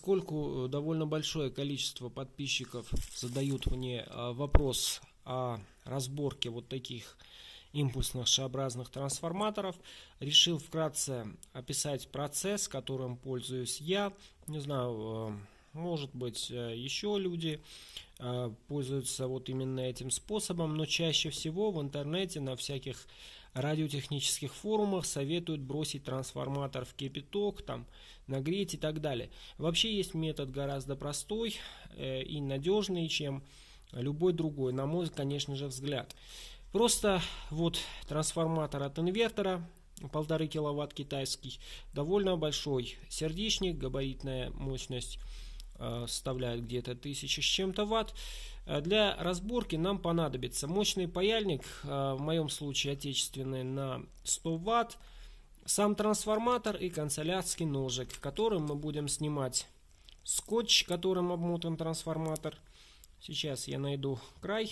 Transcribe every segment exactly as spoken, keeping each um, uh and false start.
поскольку довольно большое количество подписчиков задают мне вопрос о разборке вот таких импульсных шарообразных трансформаторов, решил вкратце описать процесс, которым пользуюсь я. Не знаю, может быть, еще люди пользуются вот именно этим способом, но чаще всего в интернете на всяких радиотехнических форумах советуют бросить трансформатор в кипяток, там, нагреть и так далее. Вообще есть метод гораздо простой э, и надежный, чем любой другой, на мой, конечно же, взгляд. Просто вот трансформатор от инвертора, полтора киловатт китайский, довольно большой сердечник, габаритная мощность э, составляет где-то тысяча с чем-то ватт. Для разборки нам понадобится мощный паяльник, в моем случае отечественный, на сто ватт, сам трансформатор и канцелярский ножик, которым мы будем снимать скотч, которым обмотан трансформатор. Сейчас я найду край.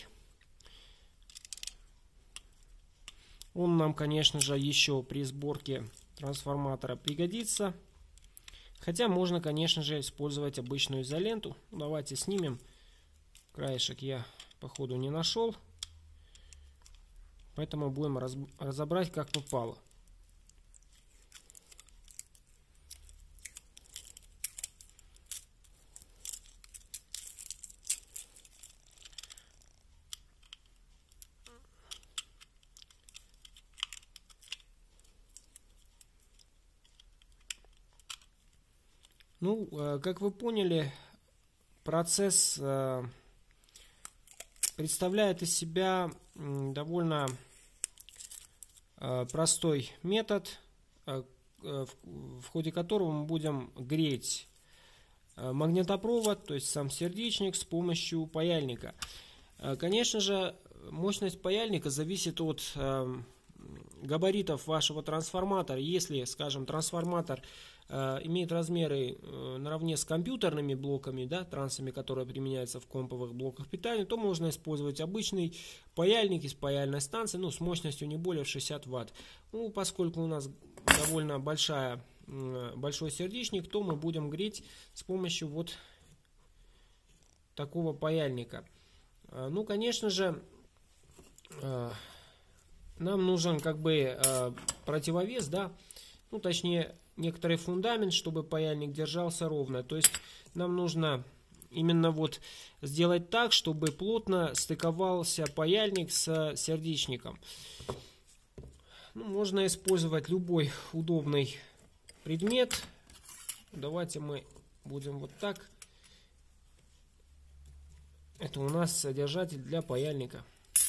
Он нам, конечно же, еще при сборке трансформатора пригодится. Хотя можно, конечно же, использовать обычную изоленту. Давайте снимем. Краешек я, походу, не нашел, поэтому будем раз, разобрать, как попало. Ну, как вы поняли, процесс представляет из себя довольно простой метод, в ходе которого мы будем греть магнитопровод, то есть сам сердечник, с помощью паяльника. Конечно же, мощность паяльника зависит от габаритов вашего трансформатора. Если, скажем, трансформатор имеет размеры наравне с компьютерными блоками, да, трансами, которые применяются в комповых блоках питания, то можно использовать обычный паяльник из паяльной станции, ну, с мощностью не более шестьдесят ватт. Ну, поскольку у нас довольно большая, большой сердечник, то мы будем греть с помощью вот такого паяльника. Ну, конечно же, нам нужен как бы противовес, да, ну, точнее, некоторый фундамент, чтобы паяльник держался ровно. То есть нам нужно именно вот сделать так, чтобы плотно стыковался паяльник с сердечником. Ну, можно использовать любой удобный предмет. Давайте мы будем вот так. Это у нас содержатель для паяльника.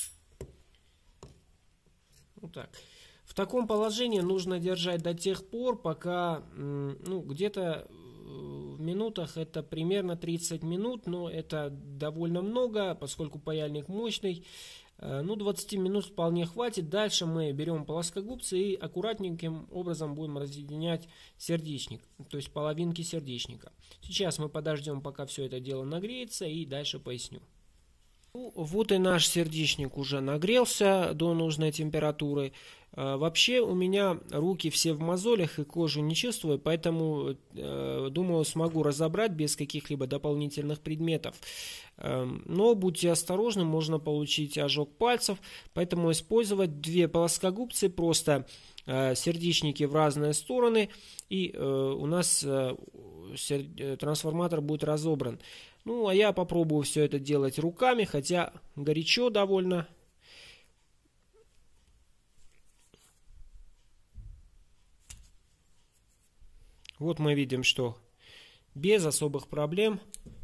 Вот так. В таком положении нужно держать до тех пор, пока, ну, где-то в минутах, это примерно тридцать минут, но это довольно много, поскольку паяльник мощный. Ну, двадцать минут вполне хватит. Дальше мы берем плоскогубцы и аккуратненьким образом будем разъединять сердечник, то есть половинки сердечника. Сейчас мы подождем, пока все это дело нагреется, и дальше поясню. Ну, вот и наш сердечник уже нагрелся до нужной температуры. Вообще у меня руки все в мозолях и кожу не чувствую, поэтому э, думаю, смогу разобрать без каких-либо дополнительных предметов. Э, но будьте осторожны, можно получить ожог пальцев, поэтому использовать две плоскогубцы, просто э, сердечники в разные стороны, и э, у нас э, сер... трансформатор будет разобран. Ну, а я попробую все это делать руками, хотя горячо довольно. Вот мы видим, что без особых проблем.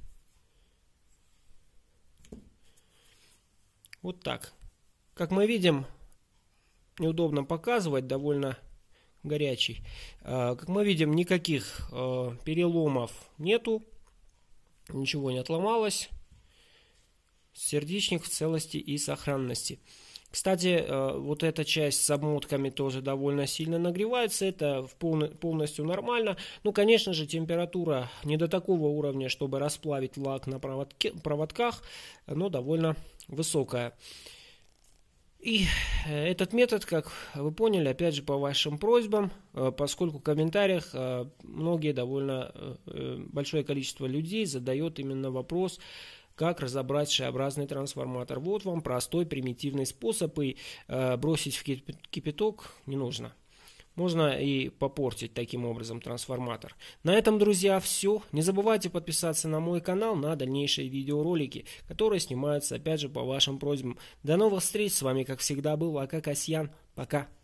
Вот так. Как мы видим, неудобно показывать, довольно горячий. Как мы видим, никаких переломов нету. Ничего не отломалось. Сердечник в целости и сохранности. Кстати, вот эта часть с обмотками тоже довольно сильно нагревается. Это полностью нормально. Ну, конечно же, температура не до такого уровня, чтобы расплавить лак на проводке, проводках, но довольно высокая. И этот метод, как вы поняли, опять же по вашим просьбам, поскольку в комментариях многие, довольно большое количество людей задает именно вопрос, как разобрать шарообразный трансформатор. Вот вам простой примитивный способ, и бросить в кипяток не нужно. Можно и попортить таким образом трансформатор. На этом, друзья, все. Не забывайте подписаться на мой канал на дальнейшие видеоролики, которые снимаются опять же по вашим просьбам. До новых встреч. С вами, как всегда, был Ака Касьян. Пока.